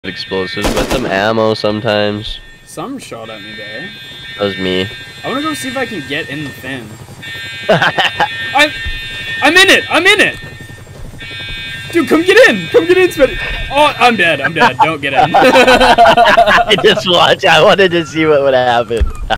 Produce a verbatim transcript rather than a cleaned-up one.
explosives, but some ammo sometimes. Some shot at me there. That was me. I wanna go see if I can get in the thing. I'm, I'm in it. I'm in it. Dude, come get in. Come get in, Spenny. Oh, I'm dead. I'm dead. Don't get in. Just watch. I wanted to see what would happen.